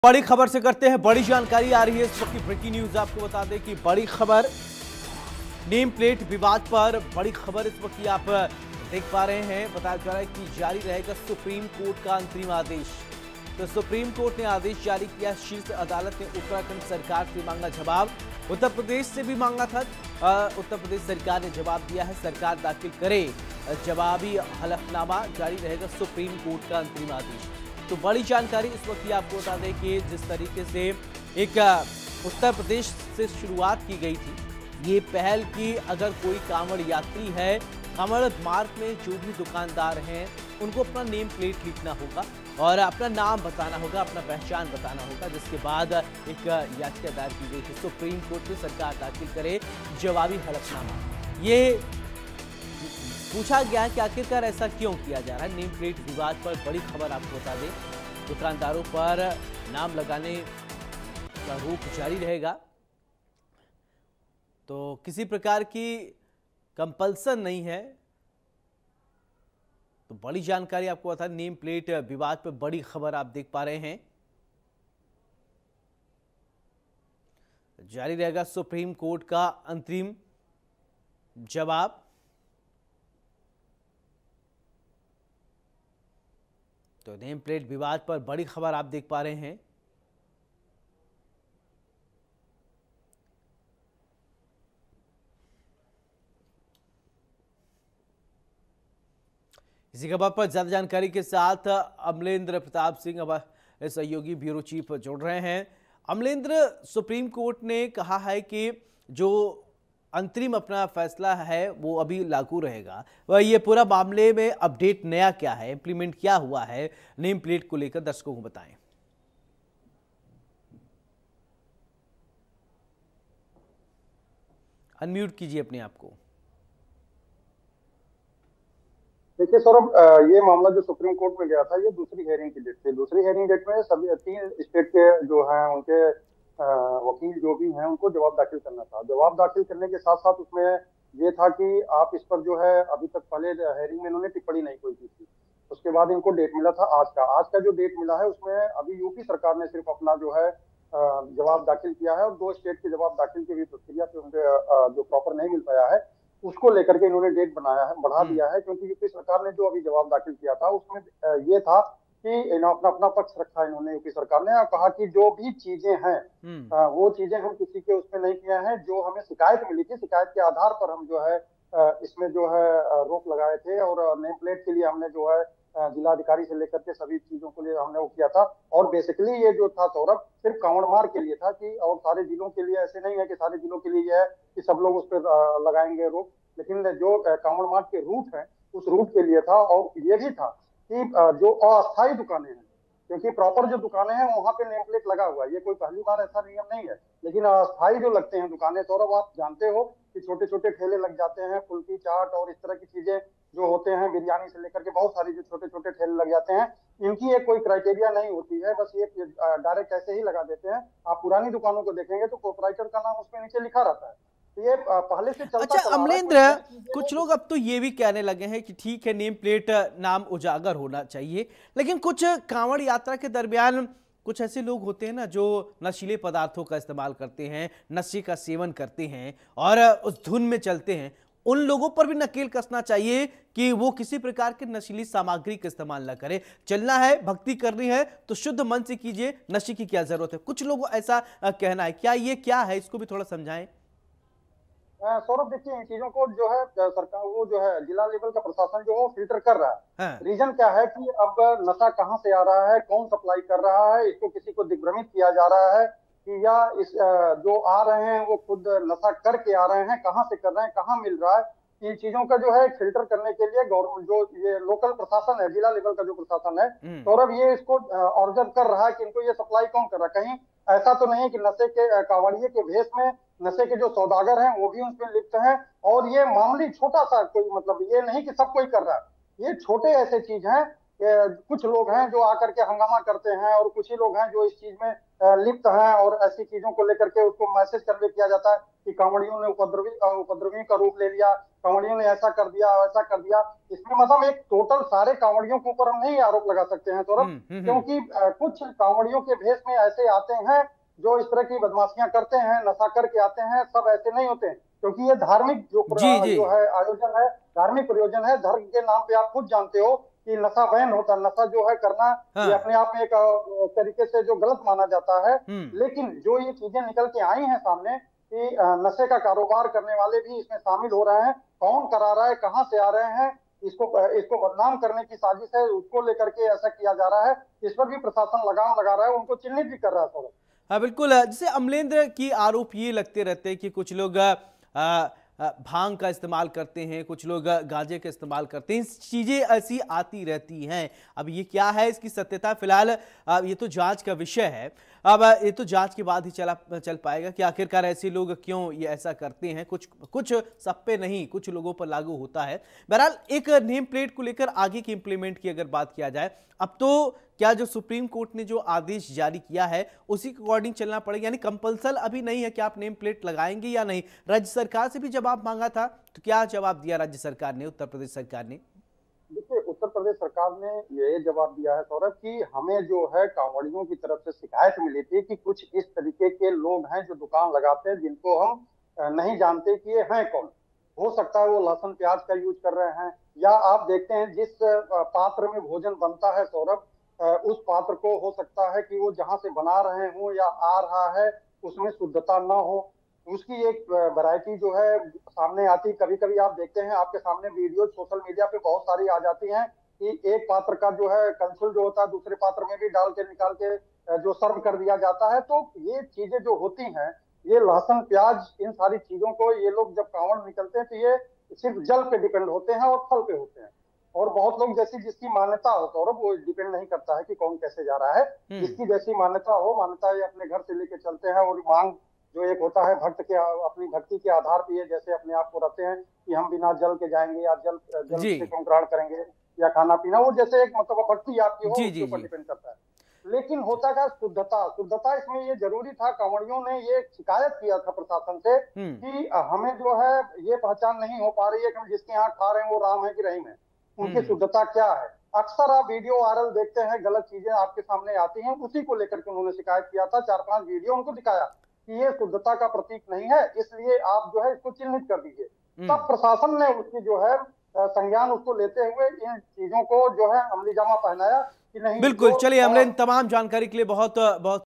बड़ी खबर से करते हैं, बड़ी जानकारी आ रही है इस वक्त की ब्रेकिंग न्यूज। आपको बता दें कि बड़ी खबर, नेम प्लेट विवाद पर बड़ी खबर इस वक्त की आप देख पा रहे हैं। बताया जा रहा है कि जारी रहेगा सुप्रीम कोर्ट का अंतरिम आदेश। तो सुप्रीम कोर्ट ने आदेश जारी किया। शीर्ष अदालत ने उत्तराखंड सरकार से मांगा जवाब। उत्तर प्रदेश से भी मांगा था। उत्तर प्रदेश सरकार ने जवाब दिया है। सरकार दाखिल करे जवाबी हलफनामा, जारी रहेगा सुप्रीम कोर्ट का अंतरिम आदेश। तो बड़ी जानकारी इस वक्त की आपको बता दें कि जिस तरीके से एक उत्तर प्रदेश से शुरुआत की गई थी ये पहल की, अगर कोई कांवड़ यात्री है, कांवड़ मार्ग में जो भी दुकानदार हैं उनको अपना नेम प्लेट लिखना होगा और अपना नाम बताना होगा, अपना पहचान बताना होगा, जिसके बाद एक याचिका दायर की गई थी सुप्रीम कोर्ट में। सरकार दाखिल करे जवाबी हलफनामा। ये पूछा गया कि आखिरकार ऐसा क्यों किया जा रहा है। नेम प्लेट विवाद पर बड़ी खबर आपको बता दें, दुकानदारों पर नाम लगाने का रोक जारी रहेगा। तो किसी प्रकार की कंपल्सन नहीं है। तो बड़ी जानकारी आपको बता दें, नेम प्लेट विवाद पर बड़ी खबर आप देख पा रहे हैं। जारी रहेगा सुप्रीम कोर्ट का अंतरिम जवाब। तो नेम प्लेट विवाद पर बड़ी खबर आप देख पा रहे हैं। इसी खबर पर ज्यादा जानकारी के साथ अमलेंद्र प्रताप सिंह हमारे सहयोगी ब्यूरो चीफ जुड़ रहे हैं। अमलेंद्र, सुप्रीम कोर्ट ने कहा है कि जो अंतरिम अपना फैसला है वो अभी लागू रहेगा। वह ये पूरा मामले में अपडेट नया क्या है, इंप्लीमेंट क्या हुआ है नेम प्लेट को लेकर, दर्शकों को बताएं। अनम्यूट कीजिए अपने आप को। देखिए सौरभ, ये मामला जो सुप्रीम कोर्ट में गया था ये दूसरी हेयरिंग की डेट थी। दूसरी हेयरिंग डेट में सभी 3 स्टेट के जो हैं उनके वकील जो भी हैं उनको जवाब दाखिल करना था। जवाब दाखिल करने के साथ साथ उसमें ये था कि आप इस पर जो है, अभी तक पहले हेयरिंग में इन्होंने टिप्पणी नहीं कोई की थी। उसके बाद इनको डेट मिला था आज का जो डेट मिला है उसमें अभी यूपी सरकार ने सिर्फ अपना जो है जवाब दाखिल किया है और 2 स्टेट के जवाब दाखिल की भी प्रक्रिया पे उनके जो प्रॉपर नहीं मिल पाया है उसको लेकर के इन्होंने डेट बनाया है, बढ़ा दिया है। क्योंकि यूपी सरकार ने जो अभी जवाब दाखिल किया था उसमें ये था कि अपना अपना पक्ष रखा इन्होंने, यूपी सरकार ने, और कहा कि जो भी चीजें हैं वो चीजें हम किसी के उसमें नहीं किया है। जो हमें शिकायत मिली थी, शिकायत के आधार पर हम जो है इसमें जो है रोक लगाए थे और नेम प्लेट के लिए हमने जो है जिलाधिकारी से लेकर के सभी चीजों के लिए हमने वो किया था। और बेसिकली ये जो था सौरभ सिर्फ कांवड़ मार्ग के लिए था कि, और सारे जिलों के लिए ऐसे नहीं है कि सारे जिलों के लिए यह है कि सब लोग उस पर लगाएंगे रोक, लेकिन जो कांवड़ मार्ग के रूट है उस रूट के लिए था। और ये भी था कि जो अस्थायी दुकानें हैं, क्योंकि प्रॉपर जो दुकानें हैं वहां पे नेम प्लेट लगा हुआ है, ये कोई पहली बार ऐसा नियम नहीं है। लेकिन अस्थायी जो लगते हैं दुकानें, सौरभ आप जानते हो कि छोटे छोटे ठेले लग जाते हैं, फुल्की चाट और इस तरह की चीजें जो होते हैं, बिरयानी से लेकर के बहुत सारी जो छोटे छोटे ठेले लग जाते हैं, इनकी एक कोई क्राइटेरिया नहीं होती है, बस ये डायरेक्ट ऐसे ही लगा देते हैं। आप पुरानी दुकानों को देखेंगे तो प्रोपराइटर का नाम उसमें नीचे लिखा रहता है। तो ये पहले से चलता अच्छा अमलेंद्र, कुछ लोग अब तो ये भी कहने लगे हैं कि ठीक है नेम प्लेट नाम उजागर होना चाहिए, लेकिन कुछ कांवड़ यात्रा के दरमियान कुछ ऐसे लोग होते हैं ना जो नशीले पदार्थों का इस्तेमाल करते हैं, नशे का सेवन करते हैं और उस धुन में चलते हैं। उन लोगों पर भी नकेल कसना चाहिए कि वो किसी प्रकार की नशीली सामग्री का इस्तेमाल ना करें। चलना है, भक्ति करनी है तो शुद्ध मन से कीजिए, नशे की क्या जरूरत है। कुछ लोगों ऐसा कहना है, क्या ये क्या है, इसको भी थोड़ा समझाएं। सौरभ देखिए, इन चीजों को जो है सरकार, वो जो है जिला लेवल का प्रशासन जो है फिल्टर कर रहा है। हाँ। रीजन क्या है कि अब नशा कहाँ से आ रहा है, कौन सप्लाई कर रहा है, इसको किसी को दिग्भ्रमित किया जा रहा है कि या इस जो आ रहे हैं वो खुद नशा करके आ रहे हैं, कहाँ से कर रहे हैं, कहाँ मिल रहा है। इन चीजों का जो है फिल्टर करने के लिए गवर्नमेंट जो ये लोकल प्रशासन है, जिला लेवल का जो प्रशासन है सौरभ, ये इसको ऑब्जर्व कर रहा है कि इनको ये सप्लाई कौन कर रहा है। कहीं ऐसा तो नहीं कि नशे के कांवड़िए के भेष में नशे के जो सौदागर हैं वो भी उसमें लिप्त हैं। और ये मामूली छोटा सा कोई, मतलब ये नहीं कि सब कोई कर रहा है, ये छोटे ऐसे चीज हैं कुछ लोग हैं जो आकर के हंगामा करते हैं और कुछ ही लोग हैं जो इस चीज में लिप्त हैं, और ऐसी चीजों को लेकर के उसको मैसेज कन्वे किया जाता है कि कांवड़ियों ने उपद्रवी का रूप ले लिया, कांवड़ियों ने ऐसा कर दिया, वैसा कर दिया। इसमें मतलब एक टोटल सारे कांवड़ियों के ऊपर हम नहीं आरोप लगा सकते हैं सौरभ, क्योंकि कुछ कांवड़ियों के भेष में ऐसे आते हैं जो इस तरह की बदमाशियां करते हैं, नशा करके आते हैं। सब ऐसे नहीं होते, क्योंकि ये धार्मिक जो है आयोजन है, धार्मिक प्रयोजन है। धर्म के नाम पे आप खुद जानते हो कि नशा बैन होता है, नशा जो है करना ये अपने आप में एक तरीके से जो गलत माना जाता है। लेकिन जो ये चीजें निकल के आई हैं सामने कि नशे का कारोबार करने वाले भी इसमें शामिल हो रहे हैं, कौन करा रहा है, कहाँ से आ रहे हैं, इसको बदनाम करने की साजिश है, उसको लेकर के ऐसा किया जा रहा है। इस पर भी प्रशासन लगाम लगा रहा है, उनको चिन्हित भी कर रहा है। हाँ बिल्कुल, जैसे अमलेंद्र की आरोप ये लगते रहते हैं कि कुछ लोग भांग का इस्तेमाल करते हैं, कुछ लोग गांजे का इस्तेमाल करते हैं, चीजें ऐसी आती रहती हैं। अब ये क्या है, इसकी सत्यता फिलहाल ये तो जांच का विषय है। अब ये तो जांच के बाद ही चल पाएगा कि आखिरकार ऐसे लोग क्यों ये ऐसा करते हैं। कुछ सब पे नहीं, कुछ लोगों पर लागू होता है। बहरहाल एक नेम प्लेट को लेकर आगे की इंप्लीमेंट की अगर बात किया जाए, अब तो क्या जो सुप्रीम कोर्ट ने जो आदेश जारी किया है उसी के अकॉर्डिंग चलना पड़ेगा, यानी कंपल्सन अभी नहीं है कि आप नेम प्लेट लगाएंगे या नहीं। राज्य सरकार से भी जवाब मांगा था, तो क्या जवाब दिया राज्य सरकार ने, उत्तर प्रदेश सरकार ने? देखिए, उत्तर प्रदेश सरकार ने ये जवाब दिया है सौरभ कि हमें जो है कांवड़ियों की तरफ से शिकायत मिली थी कि कुछ इस तरीके के लोग हैं जो दुकान लगाते हैं, जिनको हम नहीं जानते कि ये हैं कौन। हो सकता है वो लहसुन प्याज का यूज कर रहे हैं, या आप देखते हैं जिस पात्र में भोजन बनता है सौरभ, उस पात्र को हो सकता है कि वो जहां से बना रहे हो या आ रहा है उसमें शुद्धता ना हो। उसकी एक वैरायटी जो है सामने आती, कभी कभी आप देखते हैं आपके सामने वीडियो सोशल मीडिया पे बहुत सारी आ जाती हैं कि एक पात्र का जो है कंसुल जो होता है दूसरे पात्र में भी डाल के निकाल के जो सर्व कर दिया जाता है। तो ये चीजें जो होती हैं, ये लहसुन प्याज इन सारी चीजों को ये लोग जब कांवड़ निकलते हैं तो ये सिर्फ जल पे डिपेंड होते हैं और फल पे होते हैं। और बहुत लोग जैसी जिसकी मान्यता हो सौरभ, वो डिपेंड नहीं करता है कि कौन कैसे जा रहा है, जिसकी जैसी मान्यता हो, मान्यता ये अपने घर से लेके चलते हैं। और मांग जो एक होता है भक्त के, अपनी भक्ति के आधार पर ये जैसे अपने आप को रखते हैं कि हम बिना जल के जाएंगे या जल से ग्रहण करेंगे या खाना पीना, वो जैसे एक मतलब भक्ति आपकी हो उसके ऊपर डिपेंड करता है। लेकिन होता क्या, शुद्धता इसमें ये जरूरी था। कांवड़ियों ने ये शिकायत किया था प्रशासन से कि हमें जो है ये पहचान नहीं हो पा रही है कि हम जिसके यहाँ खा रहे हैं वो राम है कि रहीम है, उनकी शुद्धता क्या है। अक्सर आप वीडियो वायरल देखते हैं, गलत चीजें आपके सामने आती हैं, उसी को लेकर के उन्होंने शिकायत किया था। 4-5 वीडियो उनको दिखाया कि ये शुद्धता का प्रतीक नहीं है, इसलिए आप जो है इसको चिन्हित कर दीजिए। तब प्रशासन ने उसकी जो है संज्ञान उसको लेते हुए इन चीजों को जो है अमली जामा पहनाया कि नहीं। बिल्कुल, चलिए अमलेंद्र, तमाम जानकारी के लिए बहुत बहुत